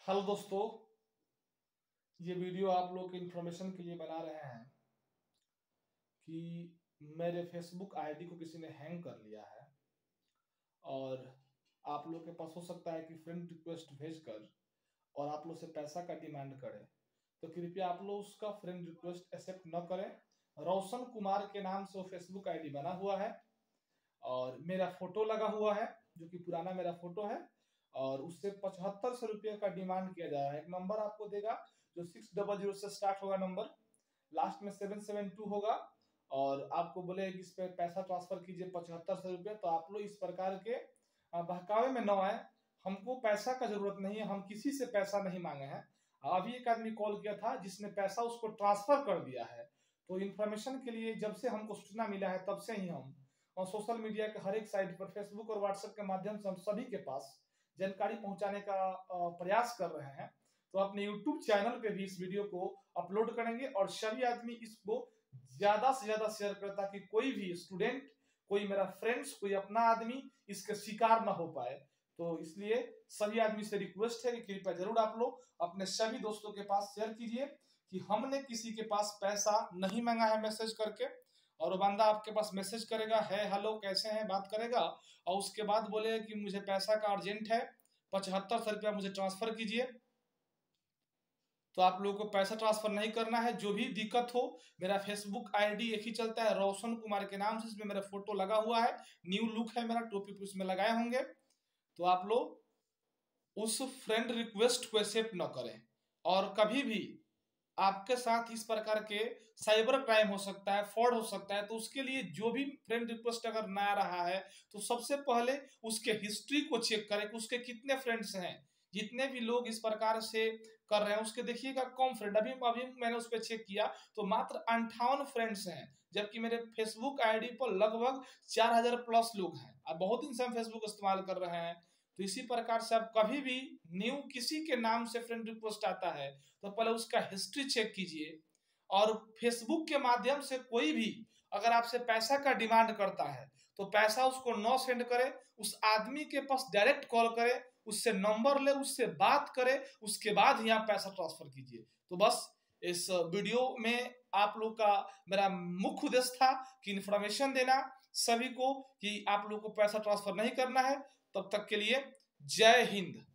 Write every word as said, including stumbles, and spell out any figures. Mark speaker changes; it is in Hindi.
Speaker 1: हेलो दोस्तों, ये वीडियो आप लोग के इन्फॉर्मेशन के लिए बना रहे हैं कि मेरे फेसबुक आईडी को किसी ने हैंग कर लिया है और आप लोग के पास हो सकता है कि फ्रेंड रिक्वेस्ट भेजकर और आप लोग से पैसा का डिमांड करे, तो कृपया आप लोग उसका फ्रेंड रिक्वेस्ट एक्सेप्ट न करें। रोशन कुमार के नाम से वो फेसबुक आईडी बना हुआ है और मेरा फोटो लगा हुआ है जो कि पुराना मेरा फोटो है और उससे पचहत्तर सौ रुपये का डिमांड किया जा रहा है। एक नंबर आपको देगा जो सिक्स डबल जीरो से स्टार्ट होगा, नंबर लास्ट में सेवन सेवन टू होगा और आपको बोले कि इस पे पैसा ट्रांसफर कीजिए पचहत्तर सौ रुपये। तो आप लोग इस प्रकार के बहकावे में न आए, हमको पैसा का जरूरत नहीं है, हम किसी से पैसा नहीं मांगे हैं। अभी एक आदमी कॉल किया था जिसने पैसा उसको ट्रांसफर कर दिया है। तो इन्फॉर्मेशन के लिए जब से हमको सूचना मिला है तब से ही हम और सोशल मीडिया के हर एक साइट पर फेसबुक और व्हाट्सएप के माध्यम से हम सभी के पास जानकारी पहुंचाने का प्रयास कर रहे हैं। तो अपने यूट्यूब चैनल पे भी इस वीडियो को अपलोड करेंगे और सभी आदमी इसको ज्यादा से ज्यादा शेयर करें ताकि कोई भी स्टूडेंट, कोई मेरा फ्रेंड्स, कोई अपना आदमी इसके शिकार ना हो पाए। तो इसलिए सभी आदमी से रिक्वेस्ट है कि कृपया जरूर आप लोग अपने सभी दोस्तों के पास शेयर कीजिए कि हमने किसी के पास पैसा नहीं मांगा है मैसेज करके, और वो बंदा आपके पास मैसेज करेगा, है हेलो कैसे हैं, बात करेगा और उसके बाद बोले कि मुझे पैसा का अर्जेंट है, पचहत्तर सौ रुपया मुझे ट्रांसफर कीजिए। तो आप लोगों को पैसा ट्रांसफर नहीं करना है। जो भी दिक्कत हो, मेरा फेसबुक आईडी एक ही चलता है रोशन कुमार के नाम से, इसमें मेरा फोटो लगा हुआ है, न्यू लुक है मेरा, टोपी उसमें लगाए होंगे। तो आप लोग उस फ्रेंड रिक्वेस्ट को एक्सेप्ट न करें और कभी भी आपके साथ इस प्रकार के साइबर क्राइम हो सकता है, फ्रॉड हो सकता है। तो उसके लिए जो भी फ्रेंड रिक्वेस्ट अगर ना आ रहा है तो सबसे पहले उसके हिस्ट्री को चेक करें कि उसके कितने फ्रेंड्स हैं। जितने भी लोग इस प्रकार से कर रहे हैं उसके देखिएगा कम फ्रेंड, अभी अभी मैंने उस पर चेक किया तो मात्र अंठावन फ्रेंड्स हैं, जबकि मेरे फेसबुक आईडी पर लगभग चार हजार प्लस लोग हैं। अब बहुत दिन से हम फेसबुक इस्तेमाल कर रहे हैं। तो इसी प्रकार से आप कभी भी न्यू किसी के नाम से फ्रेंड रिक्वेस्ट आता है तो पहले उसका हिस्ट्री चेक कीजिए। और फेसबुक के माध्यम से कोई भी अगर आपसे पैसा का डिमांड करता है तो पैसा उसको न सेंड करे, उस आदमी के पास डायरेक्ट कॉल करे, उससे नंबर ले, उससे बात करे, उसके बाद ही आप पैसा ट्रांसफर कीजिए। तो बस इस वीडियो में आप लोग का मेरा मुख्य उद्देश्य था कि इन्फॉर्मेशन देना सभी को कि आप लोग को पैसा ट्रांसफर नहीं करना है। तब तक के लिए जय हिंद।